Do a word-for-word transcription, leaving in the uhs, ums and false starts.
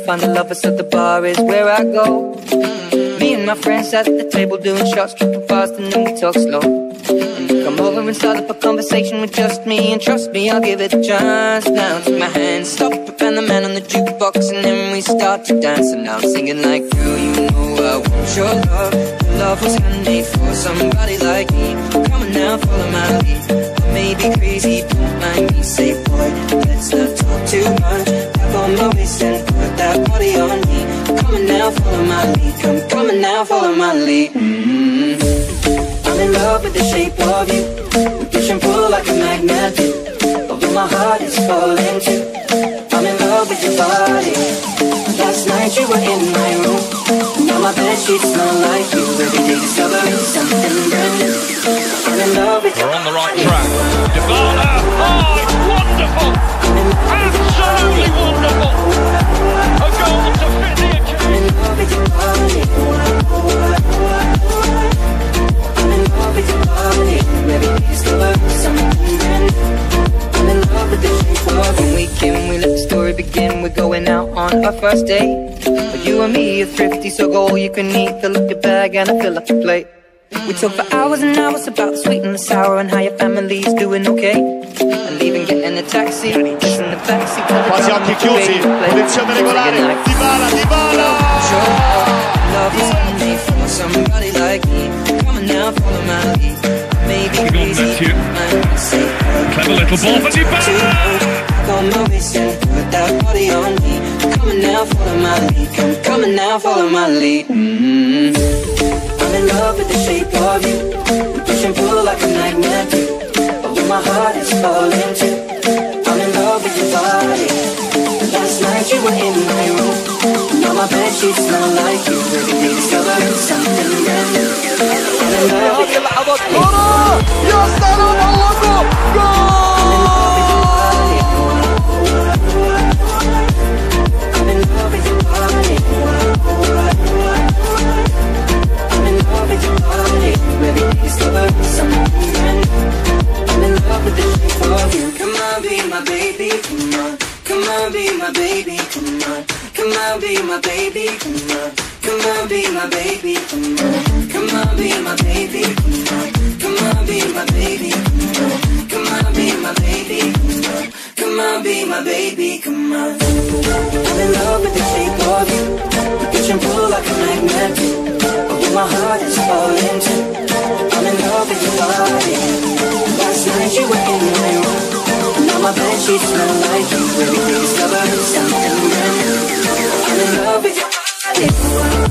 find the lovers, so the bar is where I go. Me and my friends at the table doing shots, tripping fast and then we talk slow. Come over and start up a conversation with just me, and trust me, I'll give it a chance. Now take my hand, stop it, and the man on the jukebox, and then we start to dance. And now I'm singing like, girl, you know I want your love. Your love was handmade for somebody like me. Come on now, follow my lead. I may be crazy, don't mind me. Say, boy, let's not talk too much. Tap on my waist and put that body on me. Come on now, follow my lead. Come, come on now, follow my lead. Mm-hmm. I'm in love with the shape of you. We push and pull like a magnet do. Although my heart is falling too. I'm in love with your body. Last night you were in my room. Now my bedsheets smell like you. Every day discovering something brand new. I'm in love with you. We're on the right track. Dybala! Oh, it's wonderful! Absolutely wonderful! A goal to fit the occasion. I'm in love with your body. I'm in love with your body. Every day discovering something brand new. I'm in love with the shape of you. When we came, we let the story begin. We're going out on our first date. But you and me are thrifty, so go all you can eat. Fill up your bag and I fill up the plate. We talk for hours and hours about the sweet and the sour and how your family's doing okay. And even getting a taxi, just in the backseat. Quasi occhi chiusi, posizione regolare, Dybala, Dybala! Love is handmade for somebody like me. Come on now, follow my lead. Maybe crazy, clever little ball for Dybala! Come on, waist and put that body on me. Come on now, follow my lead. Come, come on now, follow my lead. Mm-hmm. I'm in love with the shape of you. We push and pull like a magnet do. Although my heart is falling too. I'm in love with your body. Last night you were in my room. Now my bedsheets smell like you. Every day discovering something brand new. I'm in love with your body. يا سلام الله I'm in love with your body. I'm in love with your body. Every day discovering something brand new. I'm in love with the shape of you. Come on, be my baby, come on. Come on, be my baby, come on. Come on, be my baby, come on. Come on, be my baby, come on. Come on, be my baby, come on. Come on, be my baby, come on. Come on, be my baby, come on. Come on, be my baby, come on. I'm in love with the shape of you. We push and pull like a magnet do. Although my heart is falling too. I'm in love with your body. Last night you were in my room. Now my bedsheets smell like you. Every day discovering something brand new. I'm in love with your body.